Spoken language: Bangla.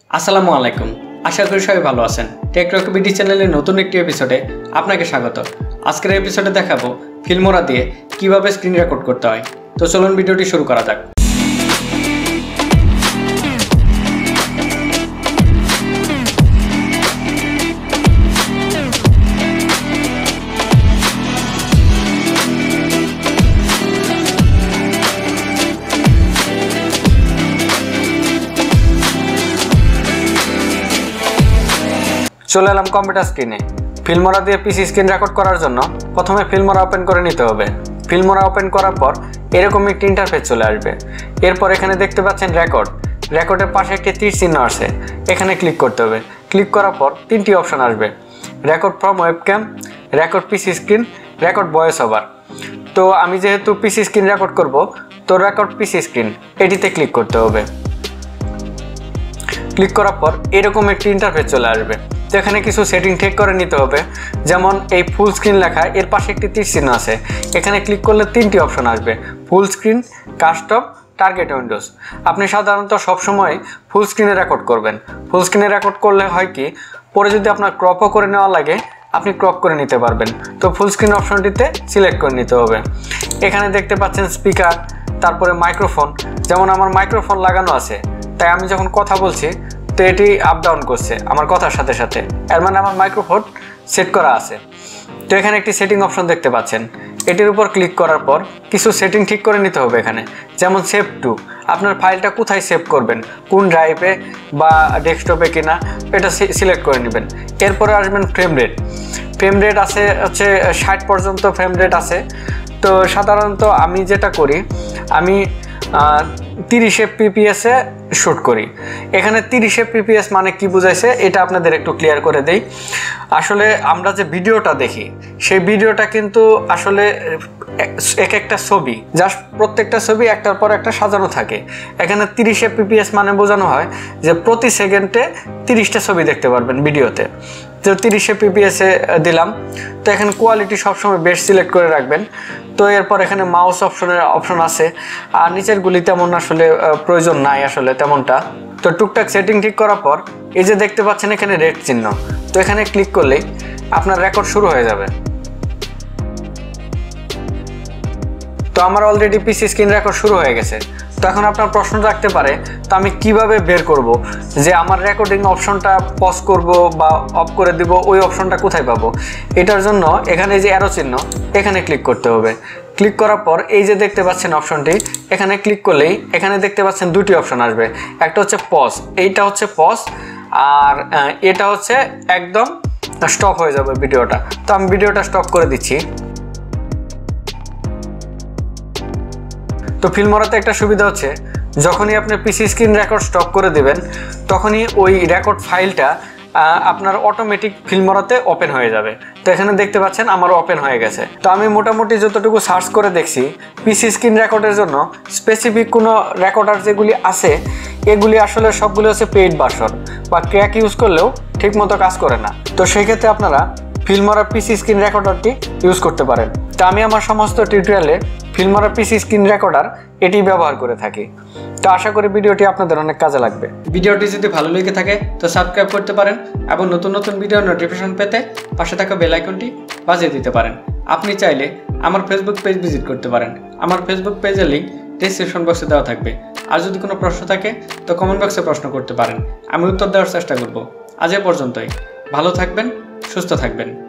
আসসালামু আলাইকুম। আশা করি সবাই ভালো আছেন। টেকটক বিডি চ্যানেলের নতুন একটি এপিসোডে আপনাকে স্বাগত। আজকের এপিসোডে দেখাবো ফিল্মোরা দিয়ে কিভাবে স্ক্রিন রেকর্ড করতে হয়। তো চলুন ভিডিওটি শুরু করা যাক। চলে এলাম কম্পিউটার স্ক্রিনে। ফিল্মোরা দিয়ে পিসি স্ক্রিন রেকর্ড করার জন্য প্রথমে ফিল্মোরা ওপেন করে নিতে হবে। ফিল্মোরা ওপেন করার পর এরকম একটি ইন্টারফেস চলে আসবে। এরপর এখানে দেখতে পাচ্ছেন রেকর্ডের পাশে একটি তীর চিহ্ন আছে, এখানে ক্লিক করতে হবে। ক্লিক করার পর তিনটি অপশন আসবে: record from webcam, record PC screen, record voice over. তো আমি যেহেতু পিসি স্ক্রিন রেকর্ড করব, তো রেকর্ড পিসি স্ক্রিন এটিতে ক্লিক করতে হবে। ক্লিক করার পর এরকম একটি ইন্টারফেস চলে আসবে। তো এখানে কিছু সেটিং ঠিক করে নিতে হবে, যেমন এই ফুল স্ক্রিন লেখা, এর পাশে একটি তীর চিহ্ন আছে, এখানে ক্লিক করলে তিনটি অপশন আসবে: full screen, custom, target windows. আপনি সাধারণত সবসময় ফুল স্ক্রিনে রেকর্ড করবেন। ফুল স্ক্রিনে রেকর্ড করলে হয় কি, পরে যদি আপনার ক্রপও করে নেওয়া লাগে আপনি ক্রপ করে নিতে পারবেন। তো ফুল স্ক্রিন অপশনটিতে সিলেক্ট করে নিতে হবে। এখানে দেখতে পাচ্ছেন স্পিকার, তারপরে মাইক্রোফোন। যেমন আমার মাইক্রোফোন লাগানো আছে, তাই আমি যখন কথা বলছি তো এটি আপ ডাউন করছে আমার কথার সাথে সাথে, এর মানে আমার মাইক্রোফোন সেট করা আছে। তো এখানে একটি সেটিং অপশন দেখতে পাচ্ছেন, এটির উপর ক্লিক করার পর কিছু সেটিং ঠিক করে নিতে হবে এখানে। যেমন সেভ টু, আপনার ফাইলটা কোথায় সেভ করবেন, কোন ড্রাইভে বা ডেস্কটপে কিনা, এটা সিলেক্ট করে নেবেন। এরপরে আসবেন ফ্রেম রেট আছে হচ্ছে 60 পর্যন্ত ফ্রেম রেট আছে। তো সাধারণত আমি যেটা করি, আমি 30 fps এ শ্যুট করি। এখানে 30 fps মানে কি বুঝাইছে এটা আপনাদের একটু ক্লিয়ার করে দেই। আসলে আমরা যে ভিডিওটা দেখি, সেই ভিডিওটা কিন্তু আসলে এক একটা ছবি, জাস্ট প্রত্যেকটা ছবি একটার পর একটা সাজানো থাকে। এখানে 30 fps মানে বোঝানো হয় যে প্রতি সেকেন্ডে 30টা ছবি দেখতে পারবেন ভিডিওতে। তো 30 fps এ দিলাম। তো এখানে কোয়ালিটি সবসময় বেস্ট সিলেক্ট করে রাখবেন। তো এরপর এখানে মাউস অপশন আছে, আর নিচের গুলি তেমন আসলে প্রয়োজন নাই আসলে তেমনটা। তো টুকটাক সেটিং ঠিক করার পর এই যে দেখতে পাচ্ছেন এখানে রেড চিহ্ন, তো এখানে ক্লিক করলেই আপনার রেকর্ড শুরু হয়ে যাবে। তো আমার অলরেডি পিসি স্ক্রিন রেকর্ড শুরু হয়ে গেছে। তো এখন আপনার প্রশ্ন রাখতে পারে, তো আমি কিভাবে বের করব যে আমার রেকর্ডিং অপশনটা পজ করব বা অফ করে দিব, ওই অপশনটা কোথায় পাবো? এটার জন্য এখানে যে অ্যারো চিহ্ন, এখানে ক্লিক করতে হবে। ক্লিক করার পর এই যে দেখতে পাচ্ছেন অপশনটি, এখানে ক্লিক করলেই এখানে দেখতে পাচ্ছেন দুটি অপশন আসবে। একটা হচ্ছে পজ, এইটা হচ্ছে পজ, আর এটা হচ্ছে একদম স্টপ হয়ে যাবে ভিডিওটা। তো আমি ভিডিওটা স্টপ করে দিচ্ছি। তো ফিল্মোরাতে একটা সুবিধা হচ্ছে, যখনই আপনি পিসি স্ক্রিন রেকর্ড স্টপ করে দেবেন, তখনই ওই রেকর্ড ফাইলটা আপনার অটোমেটিক ফিল্মোরাতে ওপেন হয়ে যাবে। তো এখানে দেখতে পাচ্ছেন আমারও ওপেন হয়ে গেছে। তো আমি মোটামুটি যতটুকু সার্চ করে দেখছি, পিসি স্ক্রিন রেকর্ডের জন্য স্পেসিফিক কোনো রেকর্ডার যেগুলি আছে, এগুলি আসলে সবগুলি হচ্ছে পেইড ভার্সন, বা ক্র্যাক ইউজ করলেও ঠিকমতো কাজ করে না। তো সেই ক্ষেত্রে আপনারা ফিল্মোরা পিসি স্ক্রিন রেকর্ডারটি ইউজ করতে পারেন। তো আমি আমার সমস্ত টিউটোরিয়ালে ফিল্মোরা পিসি স্ক্রিন রেকর্ডার এটি ব্যবহার করে থাকি। তো আশা করি ভিডিওটি আপনাদের অনেক কাজে লাগবে। ভিডিওটি যদি ভালো লেগে থাকে তো সাবস্ক্রাইব করতে পারেন, এবং নতুন নতুন ভিডিওর নোটিফিকেশন পেতে পাশে থাকা বেল আইকনটি বাজিয়ে দিতে পারেন। আপনি চাইলে আমার ফেসবুক পেজ ভিজিট করতে পারেন। আমার ফেসবুক পেজের লিঙ্ক ডেসক্রিপশন বক্সে দেওয়া থাকবে। আর যদি কোনো প্রশ্ন থাকে তো কমেন্ট বক্সে প্রশ্ন করতে পারেন, আমি উত্তর দেওয়ার চেষ্টা করব। আজ এ পর্যন্তই। ভালো থাকবেন, সুস্থ থাকবেন।